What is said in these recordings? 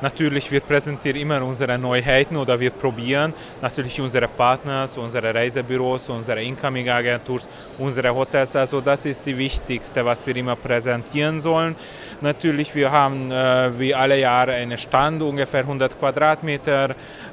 Natürlich, wir präsentieren immer unsere Neuheiten oder wir probieren natürlich unsere Partners, unsere Reisebüros, unsere Incoming-Agenturen, unsere Hotels. Also das ist das Wichtigste, was wir immer präsentieren sollen. Natürlich, wir haben wie alle Jahre einen Stand, ungefähr 100 Quadratmeter.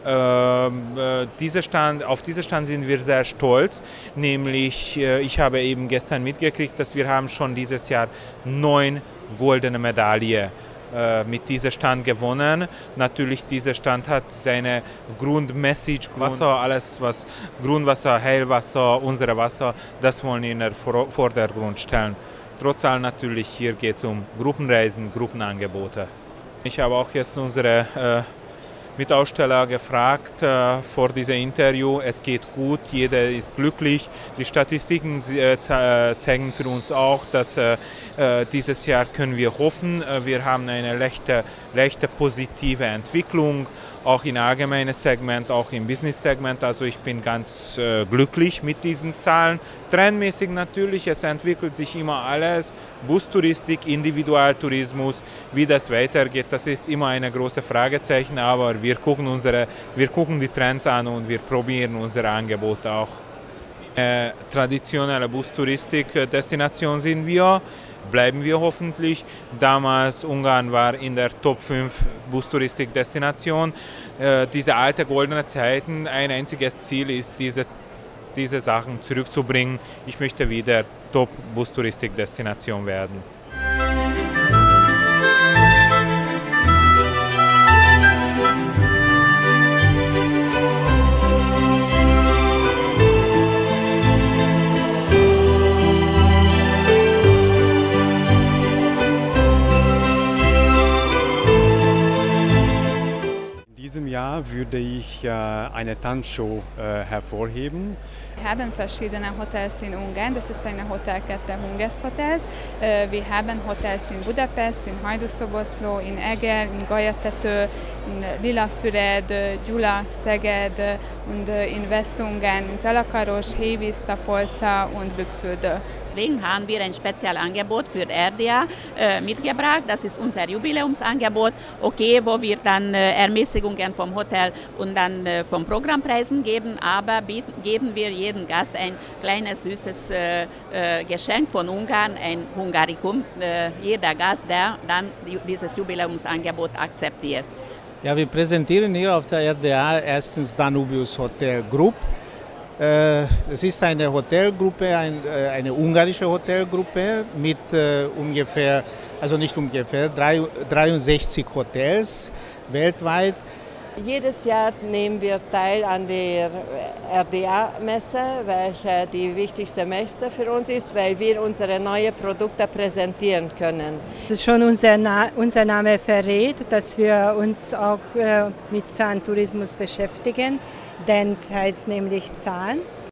Auf diesen Stand sind wir sehr stolz. Nämlich, ich habe eben gestern mitgekriegt, dass wir haben schon dieses Jahr 9 goldene Medaillen mit diesem Stand gewonnen. Natürlich, dieser Stand hat seine Grundmessage, Wasser, alles was Grundwasser, Heilwasser, unser Wasser, das wollen wir in den Vordergrund stellen. Trotz allem natürlich, hier geht es um Gruppenreisen, Gruppenangebote. Ich habe auch jetzt unsere Mitaussteller gefragt vor diesem Interview. Es geht gut, jeder ist glücklich. Die Statistiken zeigen für uns auch, dass dieses Jahr können wir hoffen. Wir haben eine leichte positive Entwicklung, auch im allgemeinen Segment, auch im Business-Segment. Also ich bin ganz glücklich mit diesen Zahlen. Trendmäßig natürlich, es entwickelt sich immer alles. Bustouristik, Individualtourismus, wie das weitergeht, das ist immer eine große Fragezeichen, aber wir gucken die Trends an und wir probieren unsere Angebote auch. Traditionelle Bustouristik-Destination sind wir, bleiben wir hoffentlich. Damals Ungarn war in der Top 5 Bustouristik-Destination. Diese alten goldenen Zeiten, ein einziges Ziel ist, diese Sachen zurückzubringen. Ich möchte wieder Top Bustouristik-Destination werden. In diesem Jahr würde ich eine Tanzshow hervorheben. Wir haben verschiedene Hotels in Ungarn, das ist eine Hotelkette Hungest Hotels. Wir haben Hotels in Budapest, in Hajdúszoboszló, in Eger, in Golyatető, in Lilafüred, Gyula, Szeged und in Westungarn, in Zalakaros, Hévíz, Tapolca und Bükkfürdő. Deswegen haben wir ein Spezialangebot für RDA mitgebracht. Das ist unser Jubiläumsangebot, okay, wo wir dann Ermäßigungen vom Hotel und dann von Programmpreisen geben, aber geben wir jedem Gast ein kleines, süßes Geschenk von Ungarn, ein Hungarikum. Jeder Gast, der dann dieses Jubiläumsangebot akzeptiert. Ja, wir präsentieren hier auf der RDA erstens Danubius Hotel Group. Es ist eine Hotelgruppe, eine ungarische Hotelgruppe mit ungefähr, also nicht ungefähr, 63 Hotels weltweit. Jedes Jahr nehmen wir teil an der RDA-Messe, welche die wichtigste Messe für uns ist, weil wir unsere neuen Produkte präsentieren können. Schon unser Name verrät, dass wir uns auch mit Zahntourismus beschäftigen. Dent heißt nämlich Zahn.